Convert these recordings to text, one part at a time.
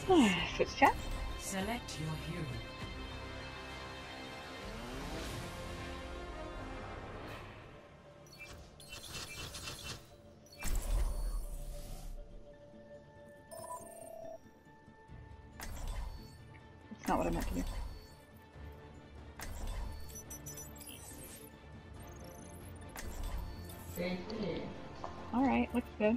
Switch chat. Select your hero. That's not what I meant to do. Alright, looks good.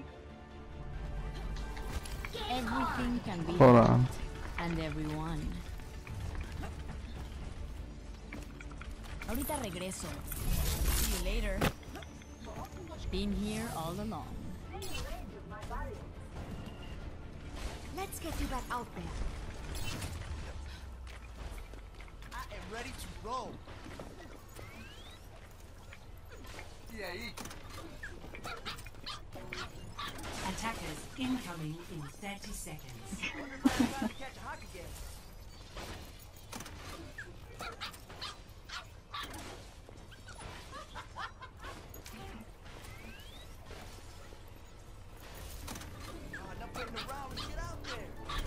Everything can be Hold on. and everyone. Ahorita regreso. See you later. Been here all along. Let's get you back out there. I am ready to roll. Attackers incoming in 30 seconds. Catch a hockey game. Enough waiting around and get out there.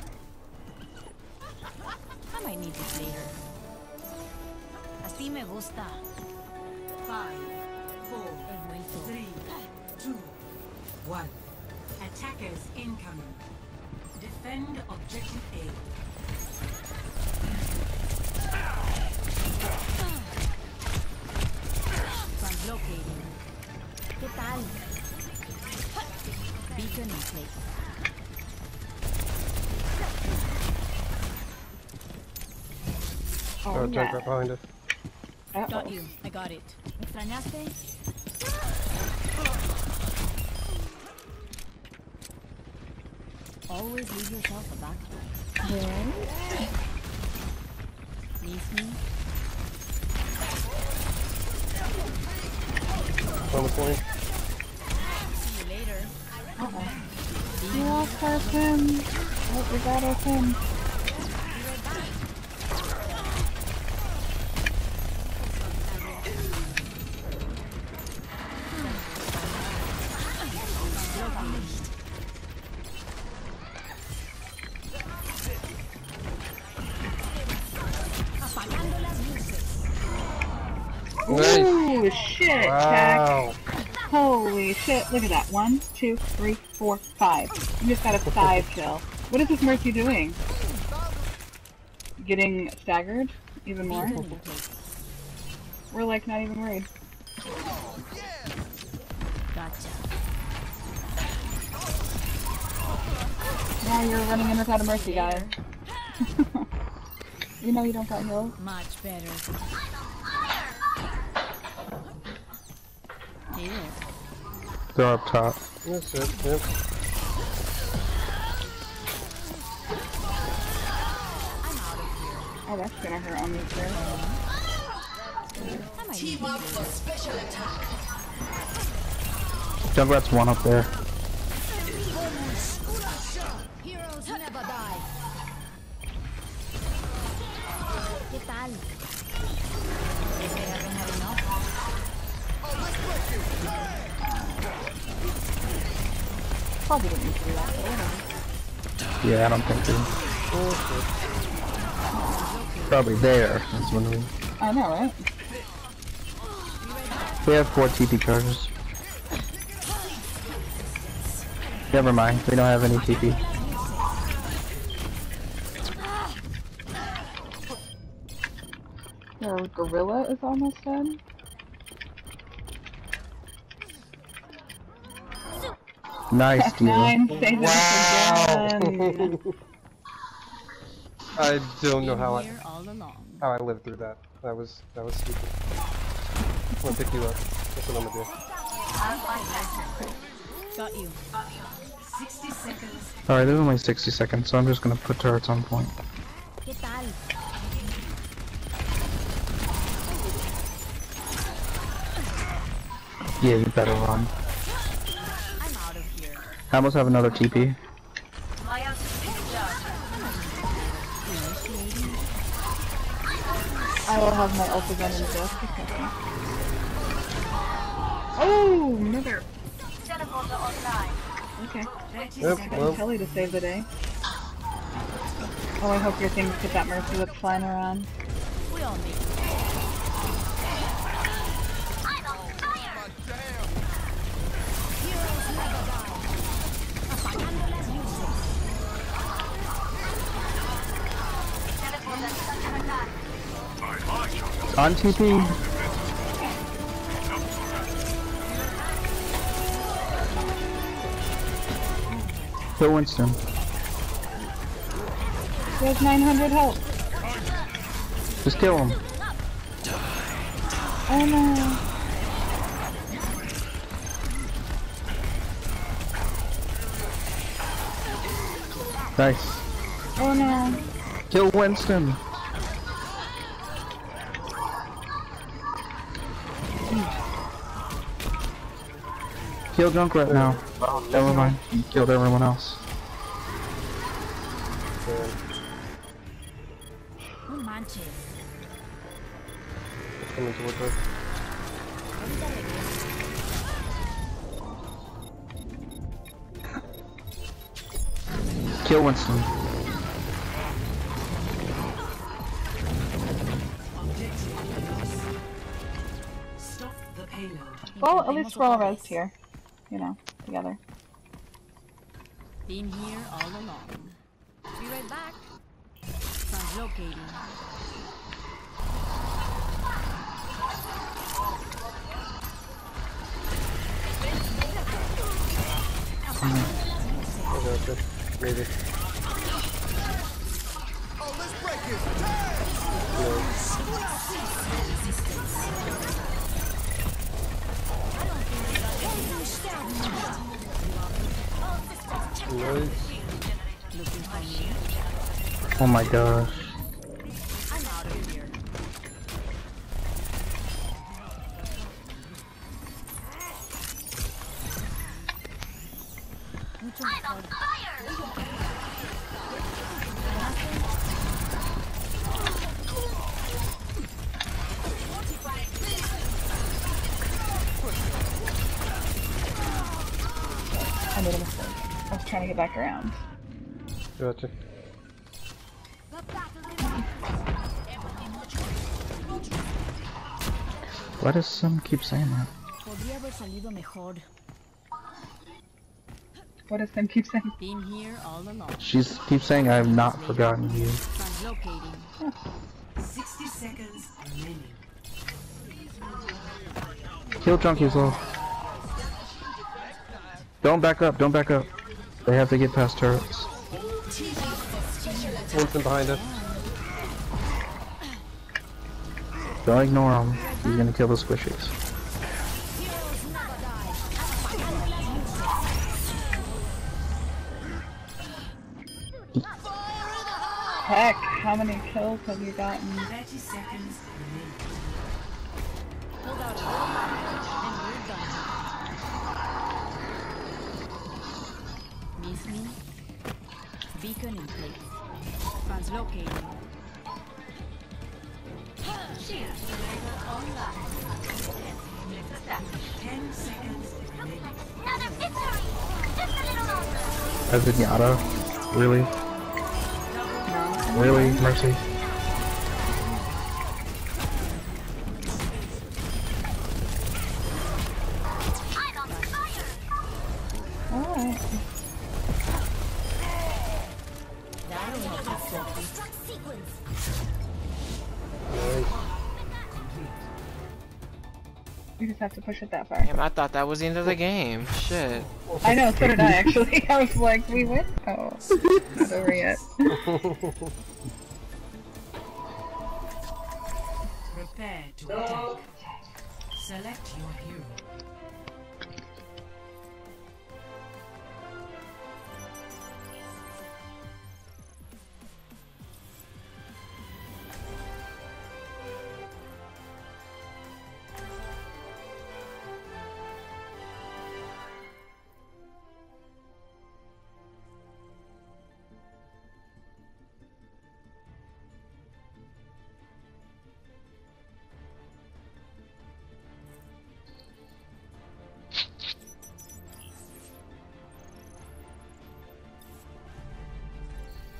I might need this later. Así me gusta. 5, 4, 3, 2, 1. Attackers incoming. Defend objective A. Translocating. ¿Qué tal? Beacon in place. Oh, Jump yeah. right behind us. Got you. I got it. ¿Extrañaste? Always leave yourself a backpack. Needs me? On the point. See you later. You lost our Tim. Oh, we got our Tim. Ooh, shit, Wow. Jack. Holy shit, look at that. 1, 2, 3, 4, 5. You just got a 5 kill. What is this Mercy doing? Getting staggered? Even more? We're like not even worried. Gotcha. Now you're running in without a Mercy, guys. You know you don't got heals. Much better. Here. They're up top. That's it. Yep. Oh, that's gonna hurt on me too. I might need this. Junkrat's one up there. Heroes never die. ¿Qué tal? Guess they haven't had enough. Probably didn't need to do that, but whatever. Yeah, I don't think they're probably there. That's when we I know, right? have 4 TP charges. Never mind, we don't have any TP. Their gorilla is almost dead. Nice, dude. 9 saves Wow. again. I don't know Been how here all along. I lived through that. That was stupid. I'm gonna pick you up. That's what I'm gonna do. Got you. 60 seconds. Alright, there's only 60 seconds, so I'm just gonna put turrets on point. ¿Qué tal? Yeah, you better run. I'm out of here. I almost have another TP. I will have my ult again in just a second. Oh, another. Okay. Yep, well, Kelly to save the day. Oh, I hope your things get that Mercy Whip flying around. We all need On TP. Kill Winston. There's 900 health. Just kill him. Oh no. Nice. Oh no. Kill Winston. Kill Junkrat now. Oh, never mind. You killed everyone else. No manches. It's coming towards us. Kill Winston. Stop the payload. Well, at least we're all rest here. You know, together. Been here all along. Be right back. Translocating. I got you. Maybe. Oh, let's break his Nice. Looking for me. Oh my gosh. I'm out of here. I'm on fire! I made a mistake. I was trying to get back around. Gotcha. Why does some keep saying that? Podría haber salido mejor. What does them keep saying? Been here all along. She's keeps saying I have not forgotten you. Translocating. 60 seconds remaining. Kill Junkie as well. Don't back up, don't back up. They have to get past turrets. Winston behind us. Don't ignore him. He's gonna kill the squishies. Heck, how many kills have you gotten? 30 seconds remaining. Hold out and we're done. Miss me? Beacon in place. Translocating. 10 seconds remaining. As a Yada? Really? Really, Mercy? Alright. That'll help us focus. Nice. You just have to push it that far. Damn, I thought that was the end of the game. Shit. I know, so did I actually. I was like, we win? Oh, not over yet. Prepare to attack. Select your hero.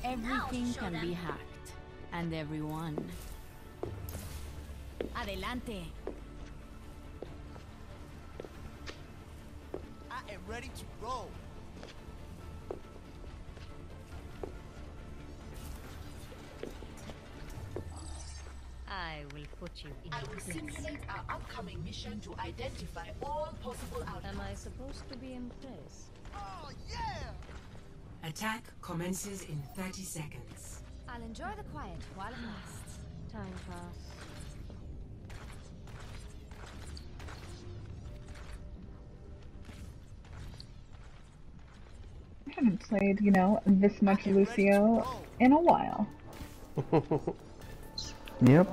Everything can be hacked. And everyone. Adelante. I am ready to roll. I will put you in I will simulate our upcoming mission to identify all possible outcomes. Am I supposed to be impressed? Oh, yeah! Attack commences in 30 seconds. I'll enjoy the quiet while it lasts. Time pass. I haven't played, you know, this much Lucio in a while. Yep.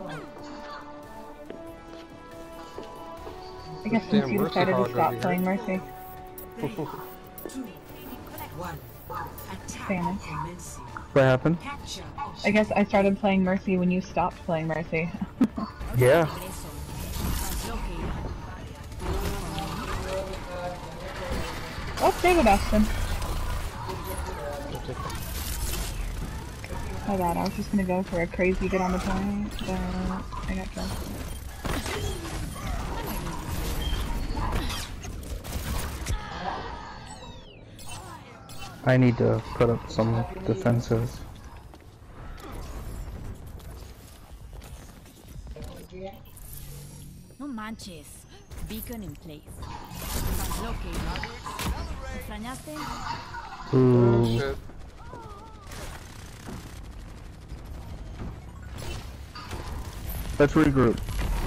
I guess since you decided to stop playing Mercy. 3, 2, 1. Attack Famous. commencing. What happened? Capture I guess I started playing Mercy when you stopped playing Mercy. Yeah. Oh, David Austin. My bad, I was just gonna go for a crazy get on the point, but I got killed. I need to put up some defenses. No manches. Beacon in place. Translocate. ¿Extrañaste? Ooh. Shit. Let's regroup.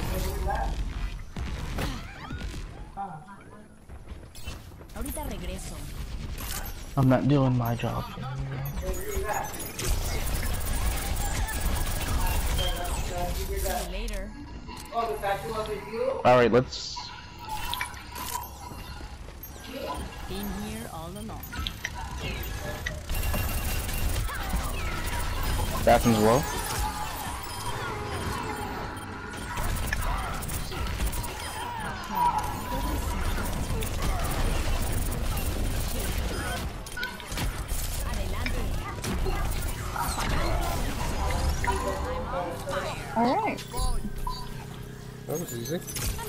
Ahorita regreso. I'm not doing my job. See you later. Alright, let's... Been here all along. Bathroom's low. Alright. That was easy.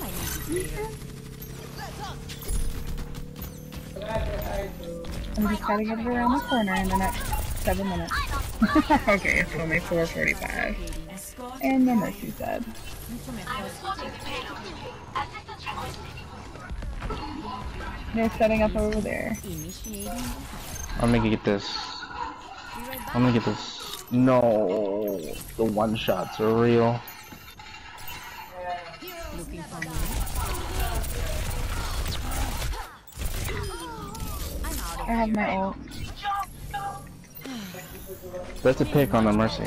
I'm just gotta get it around the corner in the next 7 minutes. Okay, it's only 4:45. And the Mercy's dead. They're setting up over there. I'm gonna get this. I'm gonna get this. No, the one shots are real. Looking for me. I have my ult. That's a pick on the Mercy.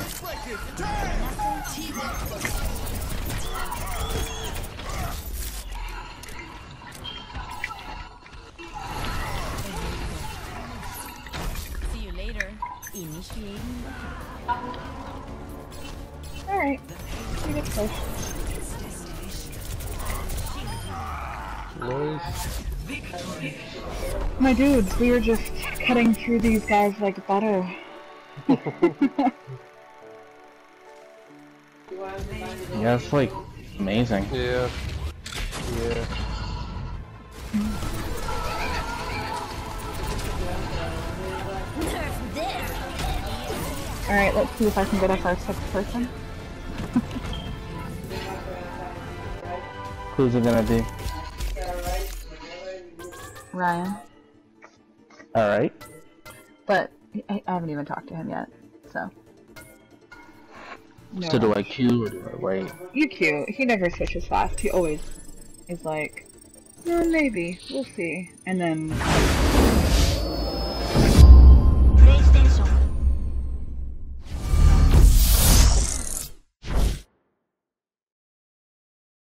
See you later. Initiating. Alright. We get close. Nice. My dudes, we were just cutting through these guys like butter. Yeah, it's like amazing. Yeah. Yeah. Alright, let's see if I can get a first 6th person. Who's it gonna be? Ryan. Alright. But I haven't even talked to him yet, so. No So do rush. I queue or do I wait? You cute. He never switches fast. He always is like, maybe. We'll see. And then